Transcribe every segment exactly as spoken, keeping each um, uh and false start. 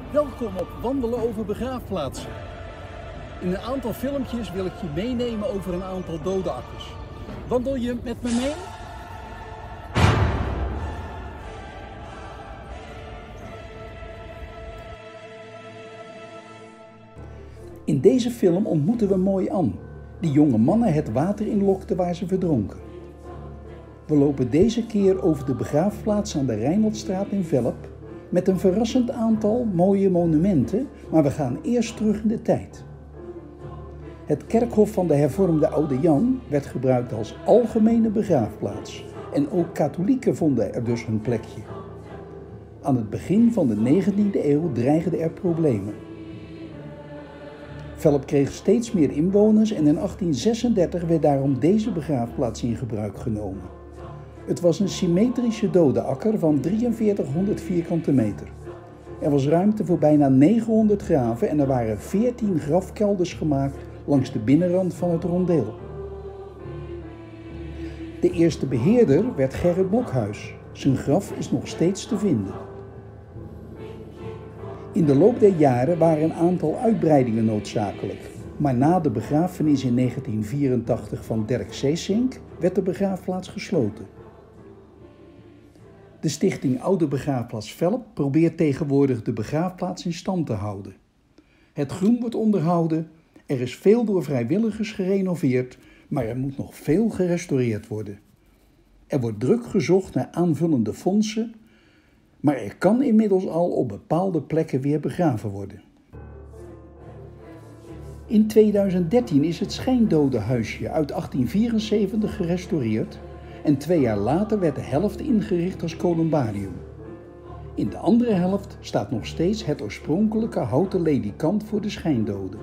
Welkom op Wandelen over begraafplaatsen. In een aantal filmpjes wil ik je meenemen over een aantal dode akkers. Wandel je met me mee? In deze film ontmoeten we Mooi An, die jonge mannen het water inlokte waar ze verdronken. We lopen deze keer over de begraafplaats aan de Rijnaldstraat in Velp met een verrassend aantal mooie monumenten, maar we gaan eerst terug in de tijd. Het kerkhof van de hervormde Oude Jan werd gebruikt als algemene begraafplaats en ook katholieken vonden er dus hun plekje. Aan het begin van de negentiende eeuw dreigden er problemen. Velp kreeg steeds meer inwoners en in achttien zesendertig werd daarom deze begraafplaats in gebruik genomen. Het was een symmetrische dodenakker van drieënveertighonderd vierkante meter. Er was ruimte voor bijna negenhonderd graven en er waren veertien grafkelders gemaakt langs de binnenrand van het rondeel. De eerste beheerder werd Gerrit Blokhuis. Zijn graf is nog steeds te vinden. In de loop der jaren waren een aantal uitbreidingen noodzakelijk. Maar na de begrafenis in negentien vierentachtig van Derk Seesink werd de begraafplaats gesloten. De stichting Oude Begraafplaats Velp probeert tegenwoordig de begraafplaats in stand te houden. Het groen wordt onderhouden, er is veel door vrijwilligers gerenoveerd, maar er moet nog veel gerestaureerd worden. Er wordt druk gezocht naar aanvullende fondsen, maar er kan inmiddels al op bepaalde plekken weer begraven worden. In tweeduizend dertien is het Schijndodenhuisje uit achttien vierenzeventig gerestaureerd en twee jaar later werd de helft ingericht als columbarium. In de andere helft staat nog steeds het oorspronkelijke houten ledikant voor de schijndoden.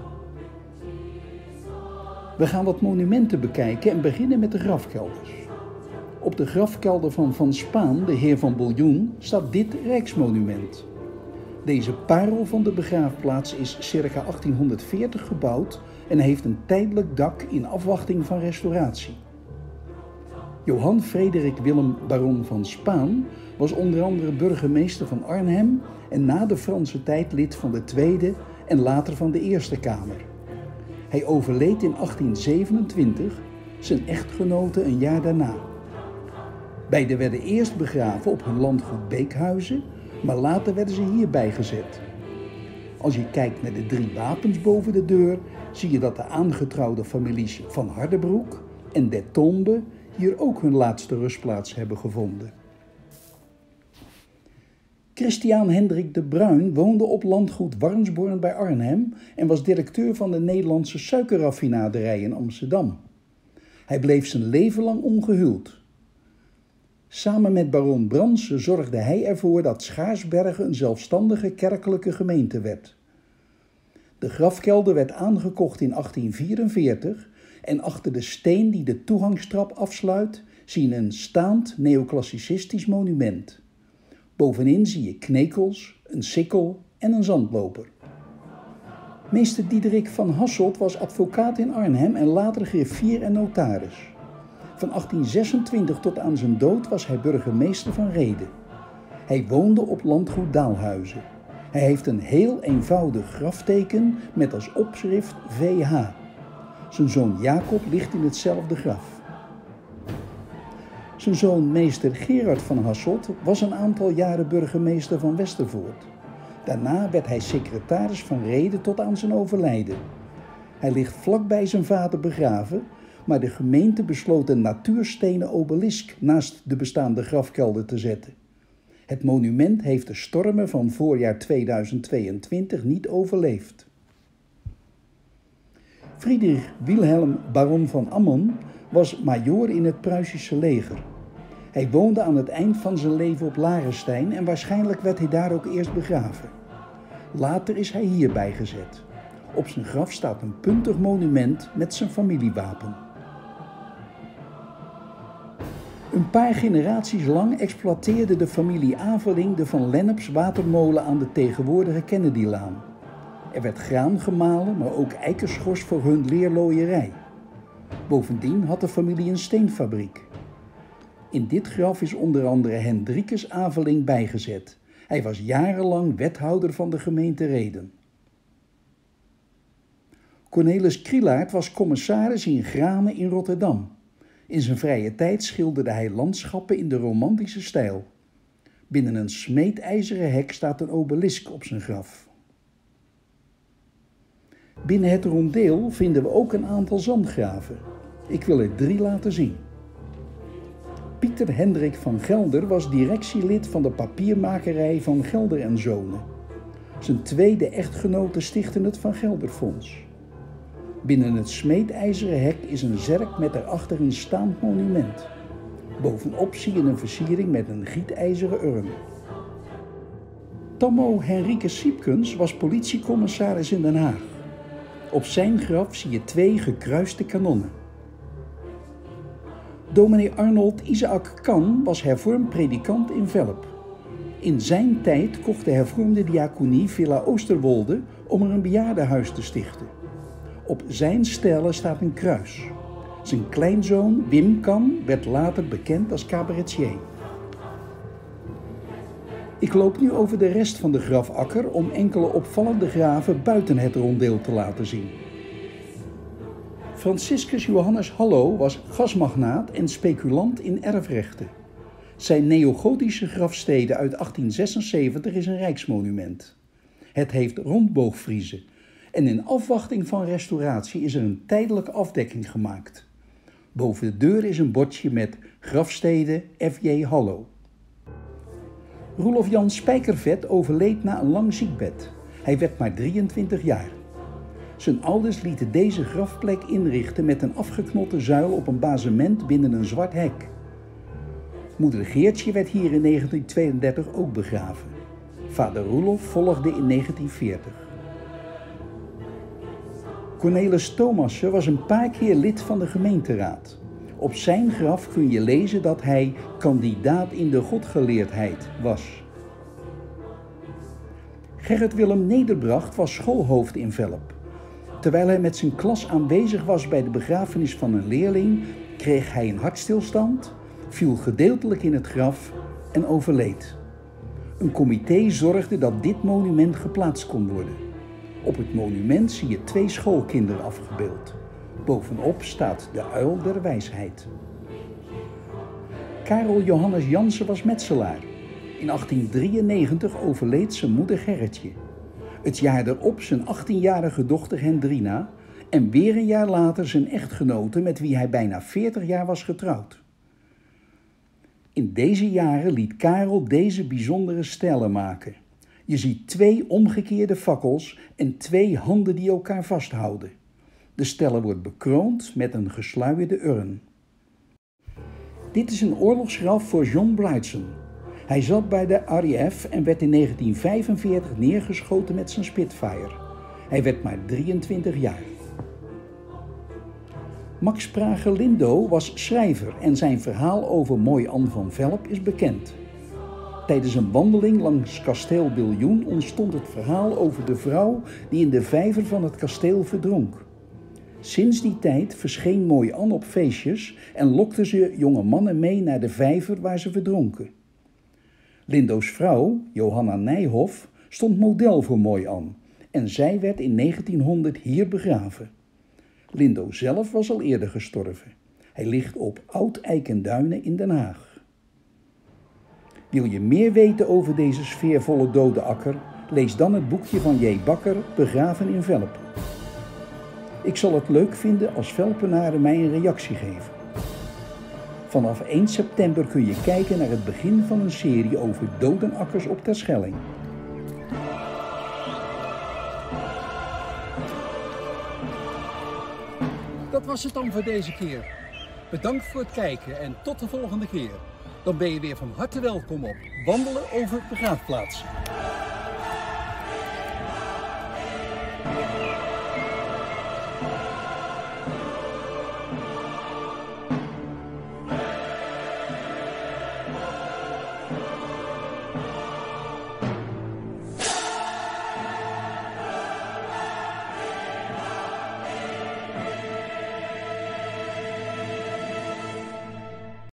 We gaan wat monumenten bekijken en beginnen met de grafkelders. Op de grafkelder van Van Spaan, de heer van Bouillon, staat dit rijksmonument. Deze parel van de begraafplaats is circa achttienhonderdveertig gebouwd en heeft een tijdelijk dak in afwachting van restauratie. Johan Frederik Willem baron van Spaan was onder andere burgemeester van Arnhem en na de Franse tijd lid van de Tweede en later van de Eerste Kamer. Hij overleed in achttien zevenentwintig, zijn echtgenote een jaar daarna. Beiden werden eerst begraven op hun landgoed Beekhuizen, maar later werden ze hier bijgezet. Als je kijkt naar de drie wapens boven de deur, zie je dat de aangetrouwde families Van Hardebroek en Der Tombe hier ook hun laatste rustplaats hebben gevonden. Christiaan Hendrik de Bruin woonde op landgoed Warnsborn bij Arnhem en was directeur van de Nederlandse suikerraffinaderij in Amsterdam. Hij bleef zijn leven lang ongehuwd. Samen met baron Bransen zorgde hij ervoor dat Schaarsbergen een zelfstandige kerkelijke gemeente werd. De grafkelder werd aangekocht in achttien vierenveertig en achter de steen die de toegangstrap afsluit zie je een staand neoclassicistisch monument. Bovenin zie je knekels, een sikkel en een zandloper. Meester Diederik van Hasselt was advocaat in Arnhem en later griffier en notaris. Van achttien zesentwintig tot aan zijn dood was hij burgemeester van Rheden. Hij woonde op landgoed Daalhuizen. Hij heeft een heel eenvoudig grafteken met als opschrift V H. Zijn zoon Jacob ligt in hetzelfde graf. Zijn zoon meester Gerard van Hasselt was een aantal jaren burgemeester van Westervoort. Daarna werd hij secretaris van Rheden tot aan zijn overlijden. Hij ligt vlakbij zijn vader begraven, maar de gemeente besloot een natuurstenen obelisk naast de bestaande grafkelder te zetten. Het monument heeft de stormen van voorjaar tweeduizend tweeëntwintig niet overleefd. Friedrich Wilhelm baron van Ammon was majoor in het Pruisische leger. Hij woonde aan het eind van zijn leven op Larenstein en waarschijnlijk werd hij daar ook eerst begraven. Later is hij hier bijgezet. Op zijn graf staat een puntig monument met zijn familiewapen. Een paar generaties lang exploiteerde de familie Aveling de Van Lenneps watermolen aan de tegenwoordige Kennedylaan. Er werd graan gemalen, maar ook eikenschors voor hun leerlooierij. Bovendien had de familie een steenfabriek. In dit graf is onder andere Hendrikus Aveling bijgezet. Hij was jarenlang wethouder van de gemeente Rheden. Cornelis Krielaert was commissaris in Granen in Rotterdam. In zijn vrije tijd schilderde hij landschappen in de romantische stijl. Binnen een smeedijzeren hek staat een obelisk op zijn graf. Binnen het rondeel vinden we ook een aantal zandgraven. Ik wil er drie laten zien. Pieter Hendrik van Gelder was directielid van de papiermakerij van Gelder en Zonen. Zijn tweede echtgenote stichtten het Van Gelder Fonds. Binnen het smeedijzeren hek is een zerk met daarachter een staand monument. Bovenop zie je een versiering met een gietijzeren urn. Tammo Henrike Siepkens was politiecommissaris in Den Haag. Op zijn graf zie je twee gekruiste kanonnen. Dominee Arnold Isaac Kan was hervormd predikant in Velp. In zijn tijd kocht de hervormde diaconie Villa Oosterwolde om er een bejaardenhuis te stichten. Op zijn stele staat een kruis. Zijn kleinzoon Wim Kan werd later bekend als cabaretier. Ik loop nu over de rest van de grafakker om enkele opvallende graven buiten het rondeel te laten zien. Franciscus Johannes Hallo was gasmagnaat en speculant in erfrechten. Zijn neogotische grafstede uit achttien zesenzeventig is een rijksmonument. Het heeft rondboogfriezen en in afwachting van restauratie is er een tijdelijke afdekking gemaakt. Boven de deur is een bordje met grafstede F J Hallo. Roelof Jan Spijkervet overleed na een lang ziekbed. Hij werd maar drieëntwintig jaar. Zijn ouders lieten deze grafplek inrichten met een afgeknotte zuil op een basement binnen een zwart hek. Moeder Geertje werd hier in negentien tweeëndertig ook begraven. Vader Roelof volgde in negentien veertig. Cornelis Thomassen was een paar keer lid van de gemeenteraad. Op zijn graf kun je lezen dat hij kandidaat in de godgeleerdheid was. Gerrit Willem Nederbracht was schoolhoofd in Velp. Terwijl hij met zijn klas aanwezig was bij de begrafenis van een leerling, kreeg hij een hartstilstand, viel gedeeltelijk in het graf en overleed. Een comité zorgde dat dit monument geplaatst kon worden. Op het monument zie je twee schoolkinderen afgebeeld. Bovenop staat de uil der wijsheid. Karel Johannes Jansen was metselaar. In achttien drieënnegentig overleed zijn moeder Gerritje. Het jaar erop zijn achttienjarige dochter Hendrina en weer een jaar later zijn echtgenote met wie hij bijna veertig jaar was getrouwd. In deze jaren liet Karel deze bijzondere stelen maken. Je ziet twee omgekeerde fakkels en twee handen die elkaar vasthouden. De stele wordt bekroond met een gesluierde urn. Dit is een oorlogsgraf voor John Brightson. Hij zat bij de R A F en werd in negentien vijfenveertig neergeschoten met zijn Spitfire. Hij werd maar drieëntwintig jaar. Max Prager-Lindo was schrijver en zijn verhaal over Mooi An van Velp is bekend. Tijdens een wandeling langs kasteel Biljoen ontstond het verhaal over de vrouw die in de vijver van het kasteel verdronk. Sinds die tijd verscheen Mooi An op feestjes en lokte ze jonge mannen mee naar de vijver waar ze verdronken. Lindo's vrouw, Johanna Nijhoff, stond model voor Mooi An en zij werd in negentienhonderd hier begraven. Lindo zelf was al eerder gestorven. Hij ligt op Oud Eikenduinen in Den Haag. Wil je meer weten over deze sfeervolle dodenakker? Lees dan het boekje van J. Bakker, Begraven in Velp. Ik zal het leuk vinden als Velpenaren mij een reactie geven. Vanaf één september kun je kijken naar het begin van een serie over dodenakkers op Terschelling. Dat was het dan voor deze keer. Bedankt voor het kijken en tot de volgende keer. Dan ben je weer van harte welkom op Wandelen over Begraafplaatsen.